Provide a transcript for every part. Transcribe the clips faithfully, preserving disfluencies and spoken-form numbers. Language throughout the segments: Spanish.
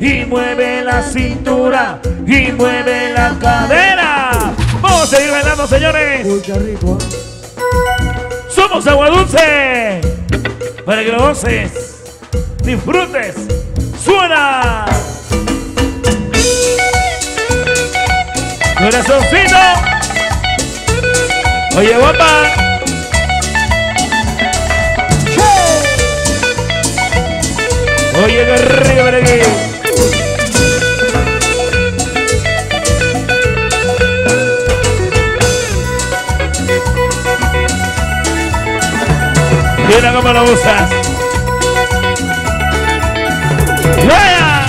y mueve la cintura y mueve la cadera. Vamos a seguir bailando, señores. Uy, qué rico. Somos Agua Dulce, para que lo goces, disfrutes. ¡Suena! ¡Corazoncito! Oye, guapa. Oye, qué rico por aquí. Mira cómo lo usas. ¡Vaya!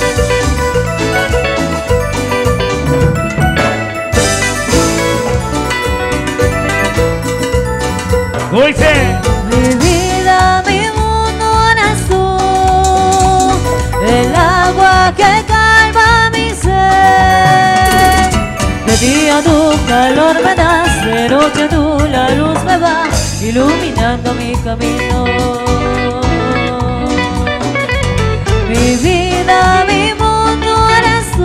¿Cómo dice? Mi vida, mi mundo nació, el agua que calma mi ser. De día tu calor me das, de noche tú la luz me va iluminando mi camino. Mi vida, mi mundo eres tú,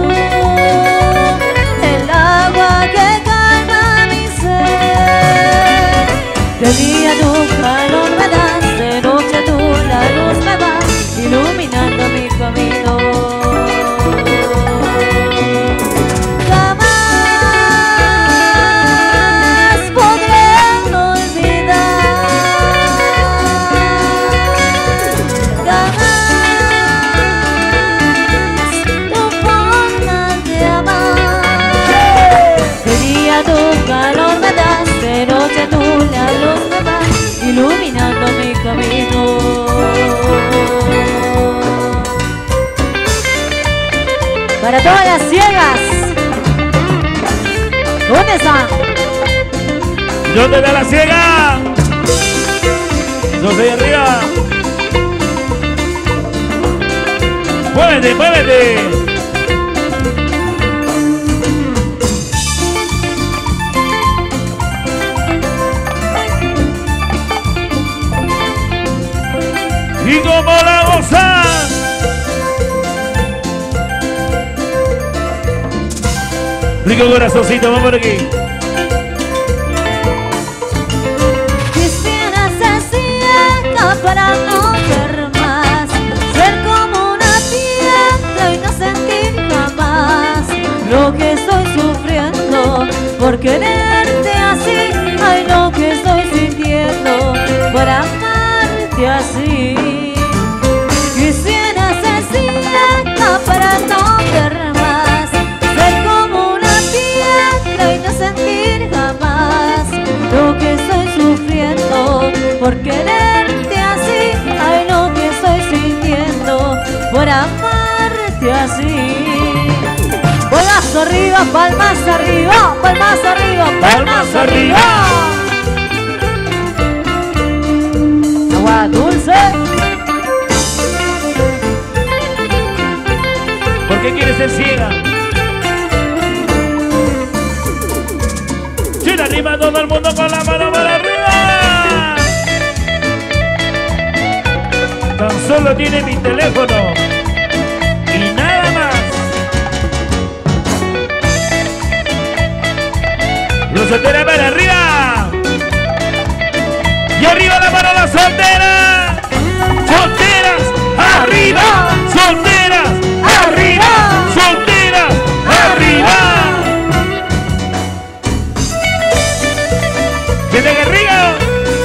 el agua que calma mi ser. De día tu calor me das, de noche tú la luz me va iluminando mi camino. Iluminando mi camino. Para todas las ciegas, ¿dónde están? ¿Dónde está la ciega? Dos de arriba. Muévete, muévete. ¿Y cómo la gozan? Rico corazoncito, vamos por aquí. Quisiera ser ciega para no ver más, ser como una piedra y no sentir jamás lo que estoy sufriendo por quererte así. Ay, lo que estoy sintiendo por amarte así. Quisiera ser ciega para no ver más, ser como una piedra y no sentir jamás lo que estoy sufriendo por quererte así. Ay, lo que estoy sintiendo por amarte así. Palmas arriba, palmas arriba, palmas arriba, palmas arriba. Agua Dulce. ¿Por qué quieres ser ciega? Chile arriba, todo el mundo con la mano para arriba. Tan solo tiene mi teléfono y nada más. Los solteras para arriba. Y arriba la mano a la soltera. Solteras arriba. Solteras arriba. Solteras arriba. ¿Quién te guerrilla?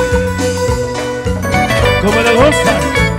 ¿Cómo le gusta?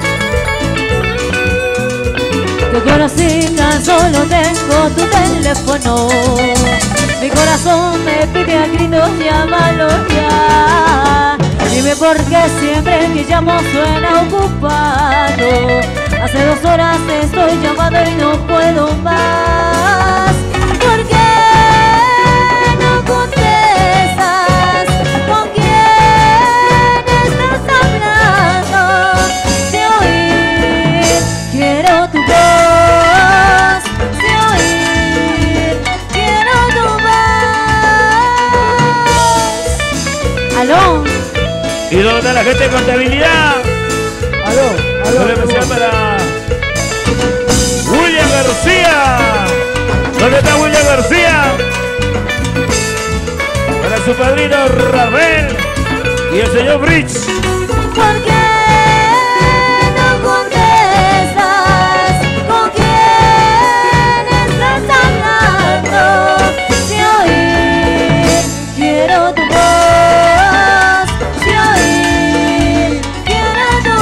Te conocí, tan solo tengo tu teléfono. Mi corazón me pide a gritos, llámalo ya. Dime por qué siempre que llamo suena ocupado. Hace dos horas te estoy llamando y no puedo más. ¿Por qué no contestas? ¿Con quién estás hablando? De oír quiero tu voz, de oír quiero tu voz. ¿Aló? ¿Y dónde está la gente de contabilidad? Aló, aló. Solo especial para William su padrino Rafael y el señor Bridge. ¿Por qué no contestas? ¿Con quién estás hablando? Si oír quiero tu voz, si oír quiero tu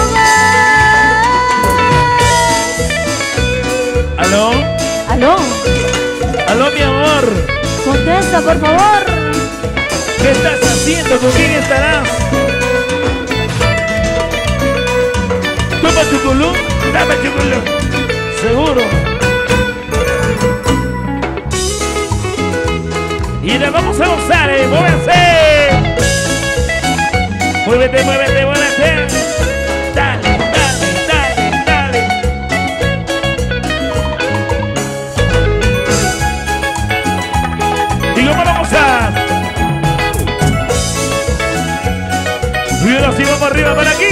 voz. ¿Aló? ¿Aló? ¿Aló, mi amor? Contesta, por favor. ¿Qué estás haciendo? ¿Con quién estarás? Toma chuculú, dame chuculú. Seguro. Y le vamos a gozar, eh. ¡Muévanse! Muévete, muévete, muévete. Dale, dale, dale, dale. Y lo vamos a gozar. Y ahora sí vamos arriba para aquí.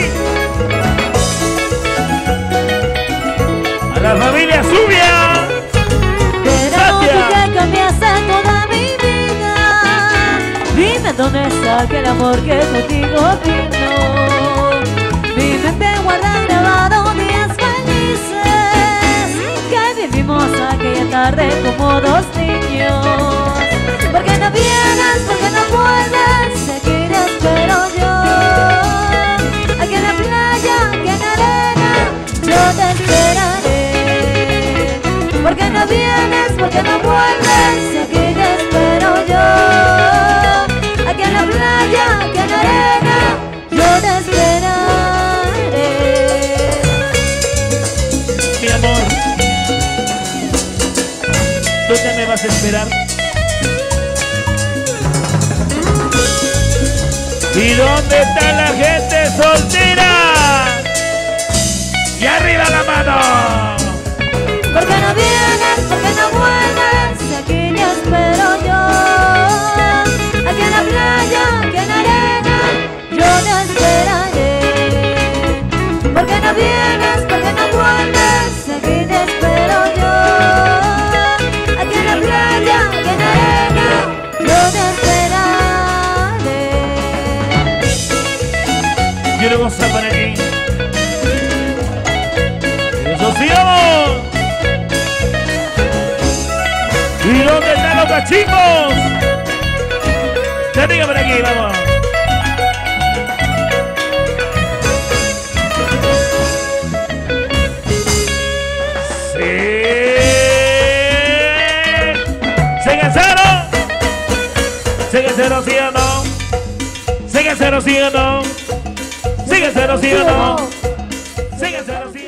A la familia Zubia. Pero tú que cambiaste toda mi vida. Dime dónde está aquel amor que contigo vino. Mi mente guarda grabado días felices que vivimos aquella tarde como dos niños. ¿Por qué no vienes? ¿Por qué no vuelves? Aquí te espero yo. Aquí en la playa, aquí en la arena, yo te esperaré. ¿Por qué no vienes? ¿Por qué no vuelves? Aquí te espero yo. Aquí en la playa, aquí en la arena, yo te esperaré. Mi amor, ¿dónde me vas a esperar? ¿Y dónde está la gente soltera? ¡Y arriba la mano! ¿Por qué no vienes? ¿Por qué no vuelves? Aquí te espero yo. Aquí en la playa, aquí en la arena, yo te esperaré. ¿Por qué no vienes? ¿Por qué no vuelves? Aquí te espero yo. Aquí en la playa, aquí en la arena, yo te esperaré. Yo le voy a para aquí. ¡Eso sí, vamos! ¿Y dónde están los cachimbos? Te digo por aquí, vamos. Sí. ¿Se cansaron? ¿Se cansaron, sí o no? ¿Se cansaron, sí o no? ¿Se cansaron, sí o no? ¿Se cansaron, sí o no?